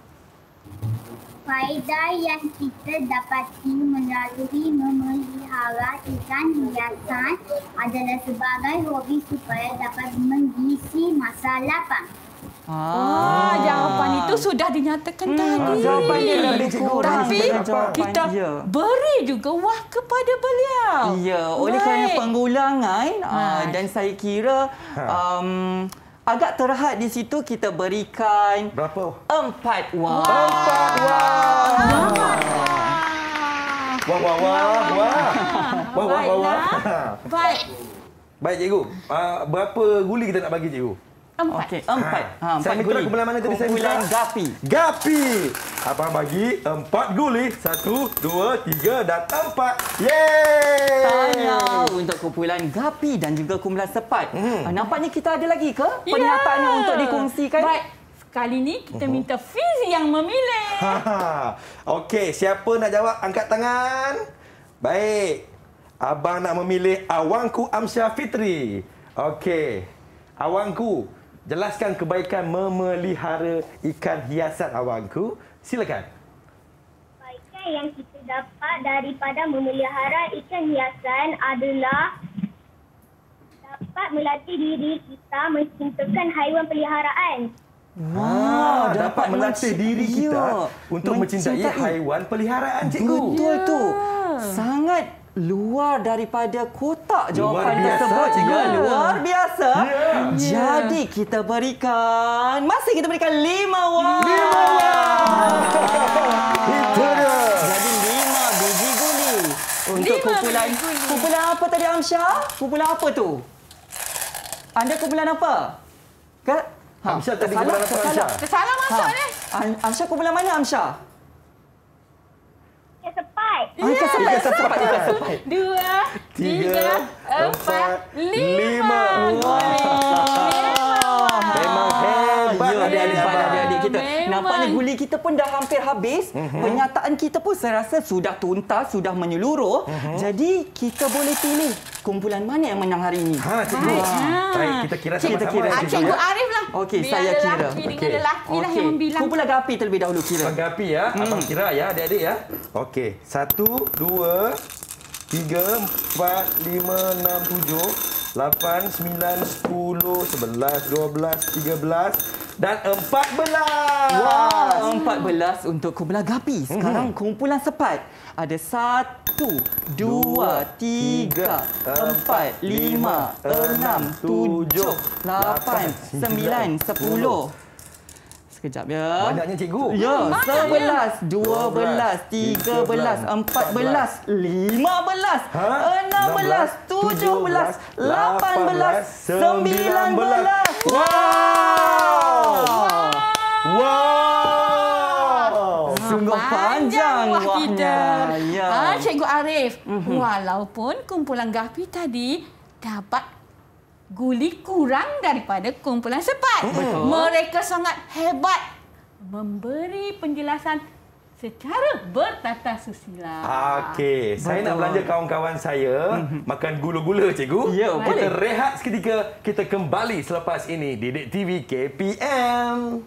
Faedah yang kita dapati melalui memelihara ikan hiasan adalah sebagai hobi supaya dapat mengisi masa lapang. Wah, jawapan itu sudah dinyatakan tadi. Ah, jawapan dia lebih kurang Tapi daripada jawapan kita dia. beri juga wah kepada beliau. Ya, oleh Baik. kerana pengulangan uh, Ha. dan saya kira um, agak terhad di situ, kita berikan Berapa? empat wah. Empat wah. Wah wah wah wah. Wah wah wah wah. Baik. Baik cikgu. Uh, berapa guli kita nak bagi cikgu? Empat. Okey, empat. Ha, Sai empat Mitra guli. kumpulan mana tadi, Sai Mitra? Kumpulan Gapi. Gapi. Abang bagi empat guli. Satu, dua, tiga dan empat. Yeay! Tanya untuk kumpulan Gapi dan juga kumpulan Sepat. Hmm. Ah, nampaknya kita ada lagi ke pernyataannya Ya. untuk dikongsikan? Baik. Kali ini kita minta Fizi yang memilih. Ha. Okey, siapa nak jawab angkat tangan? Baik. Abang nak memilih Awangku Amsyah Fitri. Okey. Awangku, jelaskan kebaikan memelihara ikan hiasan awangku. Silakan. Kebaikan yang kita dapat daripada memelihara ikan hiasan adalah dapat melatih diri kita mencintakan haiwan peliharaan. Wah, dapat dapat melatih menci- diri kita Ya, untuk mencintai, mencintai. haiwan peliharaan, cikgu. Betul tu. Sangat luar daripada kotak jawapan Luar biasa, tersebut. cikgu. Ya, luar biasa. Ya. Jadi kita berikan, masih kita berikan lima wah. Lima wah. Itu dia. Jadi lima biji guli. Untuk Lima kumpulan, biji guli. kumpulan apa tadi Amsyah? Kumpulan apa tu? Anda kumpulan apa? Ke? Amsyah tadi tersalah, kumpulan apa, tersalah. Amsyah? Tersalah masuk ni. Am- Amsyah kumpulan mana Amsyah? Ikan sepat. Ah, ikan sepat, Ikan sepat. ikan sepat. Dua, tiga, empat, lima. Memang hebat Ya, adik-adik hebat abang. adik-adik kita. Memang. Nampaknya guli kita pun dah hampir habis. Uh-huh. Penyataan kita pun saya rasa sudah tuntas, sudah menyeluruh. Uh-huh. Jadi kita boleh pilih kumpulan mana yang menang hari ini. Ha, cikgu. Baik. Baik, kita kira Kita sama-sama. kira. ya, Ah, Cikgu Arif lah. Okey, Biar saya kira. lelaki dengan Okey. lelaki lah Okey. yang membilang. Kumpulan Gapi terlebih dahulu kira. Abang Gapi ya. Abang kira ya adik-adik ya. Okey. Satu, dua, tiga, empat, lima, enam, tujuh, lapan, sembilan, sepuluh, sebelas, dua belas, tiga belas dan empat belas. Wah, empat belas untuk kumpulan Gapi. Sekarang kumpulan Sepat. Ada satu, dua, tiga, empat, lima, enam, tujuh, lapan, sembilan, sepuluh. Sekejap ya. Banyaknya cikgu. Ya, sebelas, dua belas, tiga belas, empat belas, lima belas, Ha? enam belas, tujuh belas, lapan belas, sembilan belas. Wow! Wow! Sungguh panjang wah wahnya. kita. Ya. Ah, Cikgu Arif, mm-hmm. walaupun kumpulan Gapi tadi dapat guli kurang daripada kumpulan Sepat. Betul. Mereka sangat hebat memberi penjelasan secara bertata susila. Okey, saya nak Betul. belanja kawan-kawan saya makan gula-gula, cikgu. Ya, Kita boleh. rehat seketika, kita kembali selepas ini di Didik T V K P M.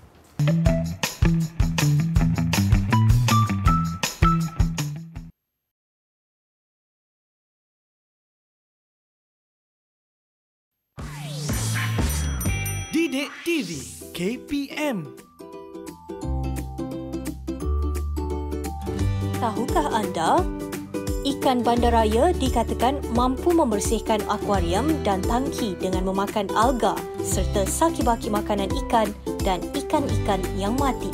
Didik T V K P M. Tahukah anda, ikan bandaraya dikatakan mampu membersihkan akuarium dan tangki dengan memakan alga serta saki-baki makanan ikan dan ikan-ikan yang mati.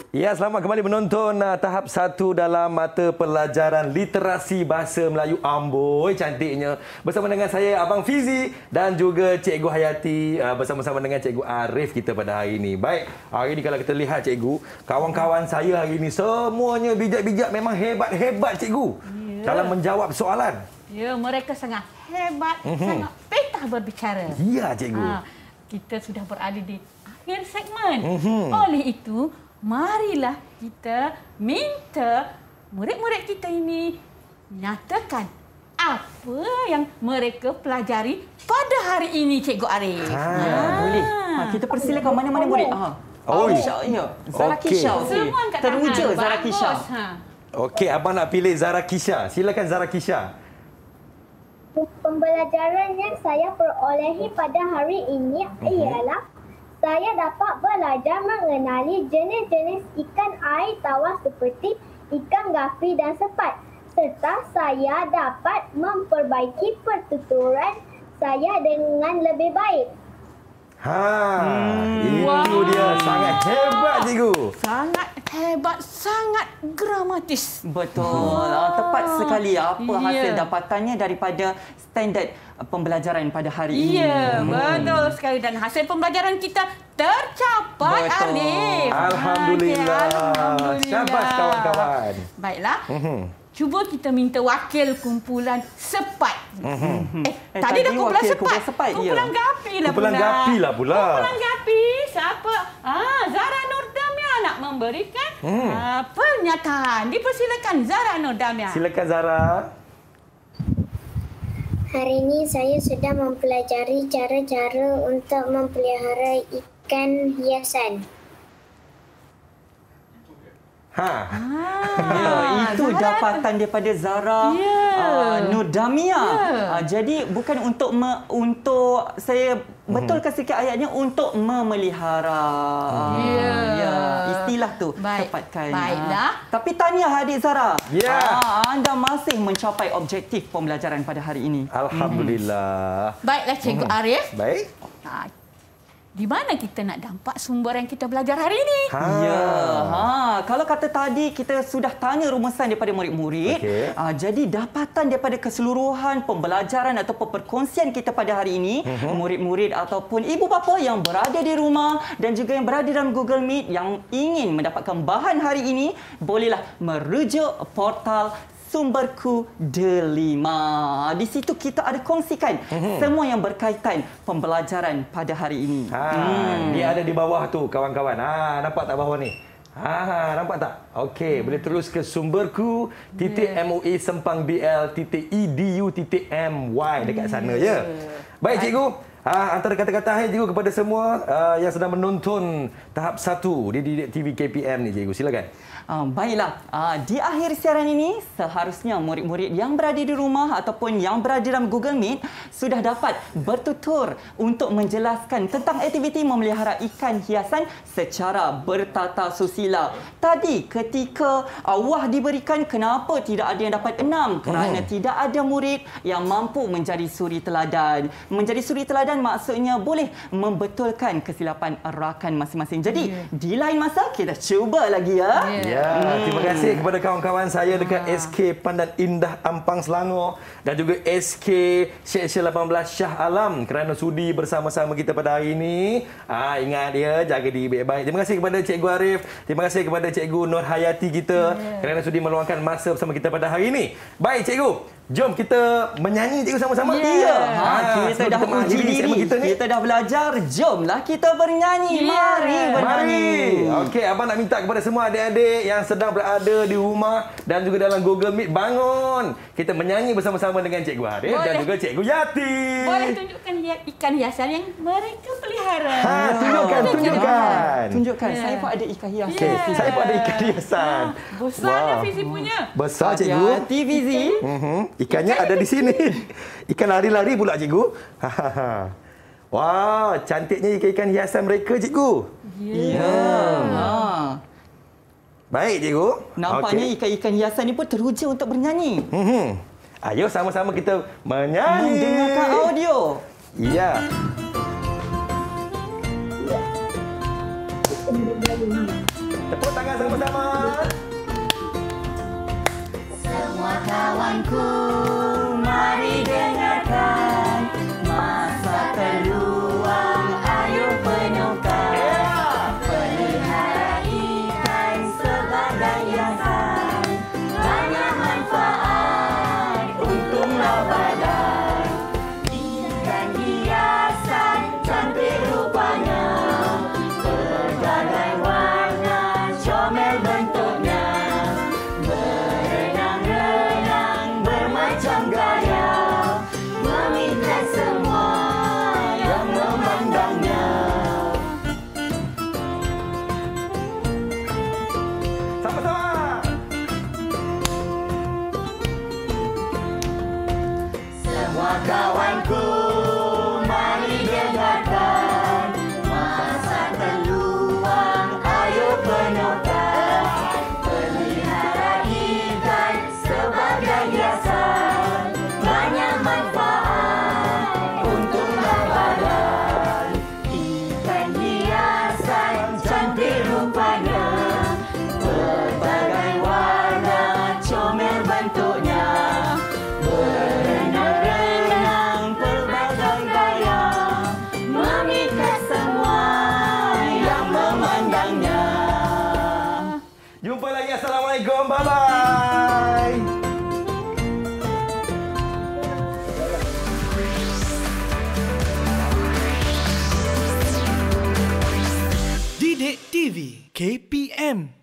Ya, selamat kembali menonton uh, tahap satu dalam mata pelajaran literasi bahasa Melayu. Amboi, cantiknya. Bersama dengan saya, Abang Fizi dan juga Cikgu Hayati uh, bersama-sama dengan Cikgu Arif kita pada hari ini. Baik, hari ini kalau kita lihat Cikgu, kawan-kawan saya hari ini semuanya bijak-bijak, memang hebat-hebat Cikgu ya. Dalam menjawab soalan. Ya, mereka sangat hebat, Mhm. sangat petah berbicara. Ya, Cikgu. Ha, kita sudah berada di akhir segmen. Mhm. Oleh itu, marilah kita minta murid-murid kita ini nyatakan apa yang mereka pelajari pada hari ini, Cikgu Arif. Ha, boleh. Ha, kita persilakan mana-mana murid. Ha. Oh, Kisha, ya. Zara okey. Kisha. okey. Semua angkat Teruja tangan. Zara Bagus. Kisha. Ha. Okey, Abang nak pilih Zara Kisha. Silakan Zara Kisha. Pembelajaran yang saya perolehi pada hari ini ialah saya dapat belajar mengenali jenis-jenis ikan air tawar seperti ikan gapi dan sepat, serta saya dapat memperbaiki pertuturan saya dengan lebih baik. Ha, itu wow. dia. Sangat hebat, Cikgu. Sangat hebat, sangat gramatis. Betul. Ah, tepat sekali apa Ya. hasil dapatannya daripada standard pembelajaran pada hari ini. Ya, betul sekali. Dan hasil pembelajaran kita tercapai, Betul. Arif. Alhamdulillah. Okey, Alhamdulillah. Syabas kawan-kawan. Baiklah. Mhm. Cuba kita minta wakil kumpulan sepat. Mhm. Eh, Eh, tadi dah tadi kumpulan wakil sepat. kumpulan sepat, ya. Kumpulan gapi lah Kumpulan pula. gapi lah pula. Kumpulan gapi. Siapa? Ah, Zara Nurdamia nak memberikan Hmm. ah, pernyataan. Dipersilakan Zara Nurdamia. Silakan Zara. Hari ini saya sedang mempelajari cara-cara untuk memelihara ikan hiasan. Ha. Ya, itu Zara- dapatan daripada Zara Ya. uh, Nurdamia. Ya. Uh, jadi bukan untuk me, untuk saya betulkan sikit ayatnya untuk memelihara. Ya. Ya, istilah tu Baik. tepatkan. Baiklah. Ah, tapi tahniah adik Zara. Ya. Ah, anda masih mencapai objektif pembelajaran pada hari ini. Alhamdulillah. Baiklah, Cikgu Arif. Baik. Ha, di mana kita nak dampak sumber yang kita belajar hari ini? Ha. Ya, ha, kalau kata tadi kita sudah tanya rumusan daripada murid-murid. Okey. Ha, jadi dapatan daripada keseluruhan pembelajaran atau perkongsian kita pada hari ini, uh-huh. murid-murid ataupun ibu bapa yang berada di rumah dan juga yang berada dalam Google Meet yang ingin mendapatkan bahan hari ini, bolehlah merujuk portal Sumberku Delima. Di situ kita ada kongsikan uh-huh. semua yang berkaitan pembelajaran pada hari ini. Ha, hmm. Dia ada di bawah tu kawan-kawan. Ha, nampak tak bawah ni? Ha, nampak tak? Okey, hmm. boleh terus ke sumberku titik Yeah. M O E Sempang B L titik E D U titik M Y dekat sana ya. Baik cikgu. Ha, antara kata-kata hai cikgu kepada semua uh, yang sedang menonton tahap satu di Didik T V K P M ni cikgu. Silakan. Uh, baiklah, uh, di akhir siaran ini seharusnya murid-murid yang berada di rumah ataupun yang berada dalam Google Meet sudah dapat bertutur untuk menjelaskan tentang aktiviti memelihara ikan hiasan secara bertata susila. Tadi ketika uh, wah diberikan, kenapa tidak ada yang dapat enam? Kerana hmm. tidak ada murid yang mampu menjadi suri teladan. Menjadi suri teladan maksudnya boleh membetulkan kesilapan rakan masing-masing. Jadi yeah. di lain masa kita cuba lagi ya. Yeah. Ya, hmm. terima kasih kepada kawan-kawan saya dekat Ah. S K Pandan Indah Ampang Selangor dan juga S K Seksyen lapan belas Shah Alam kerana sudi bersama-sama kita pada hari ini. Ah, ingat dia, jaga diri baik-baik. Terima kasih kepada Cikgu Arif, terima kasih kepada Cikgu Nur Hayati kita yeah. kerana sudi meluangkan masa bersama kita pada hari ini. Baik Cikgu, jom kita menyanyi Cikgu sama-sama. Ya, yeah. ha, Ah, kita dah kita uji diri, kita, ni. kita dah belajar, jomlah kita bernyanyi. Yeah. Mari bernyanyi. Mari. Okey, abang nak minta kepada semua adik-adik yang sedang berada di rumah dan juga dalam Google Meet, bangun. Kita menyanyi bersama-sama dengan Cikgu Arif dan juga Cikgu Yati. Boleh tunjukkan ikan hiasan yang mereka pelihara. Ha, tunjukkan, Ya. tunjukkan. Tunjukkan, Ya. saya pun ada ikan hiasan. Okey, Ya. saya pun ada ikan hiasan. Besarnya Wah. Fizi punya. Besar Cikgu. Hati Fizi. Mhm. Ikannya ada di sini. Ikan lari-lari pula Cikgu. Wah, cantiknya ikan-ikan hiasan mereka Cikgu. Ya. Ha. Baik Cikgu. Nampaknya Okey. ikan-ikan hiasan ni pun teruja untuk bernyanyi. Mhm. Ayo sama-sama kita menyanyi. Mendengarkan audio. Ya. Tepuk tangan sama-sama. Semua kawanku, mari dengarkan masa terluang, ayo penuhkan. Pelihara ikan sebagai hiasan, banyak manfaat untunglah badan. Ikan hiasan cantik rupanya, berbagai warna comel bentuknya, berenang-renang bermacam gaya, memikat semua yang memandangnya. Sama-sama. Semua kawanku, mari dengarkan masa terluang, ayo penuhkan. Pelihara ikan sebagai hiasan, banyak manfaat untunglah badan. Ikan hiasan cantik rupanya, berbagai warna comel bentuknya, berenang-renang pelbagai gaya, memikat semua yang memandangnya. Jumpa lagi. Assalamualaikum. Bye-bye. Didik T V K P M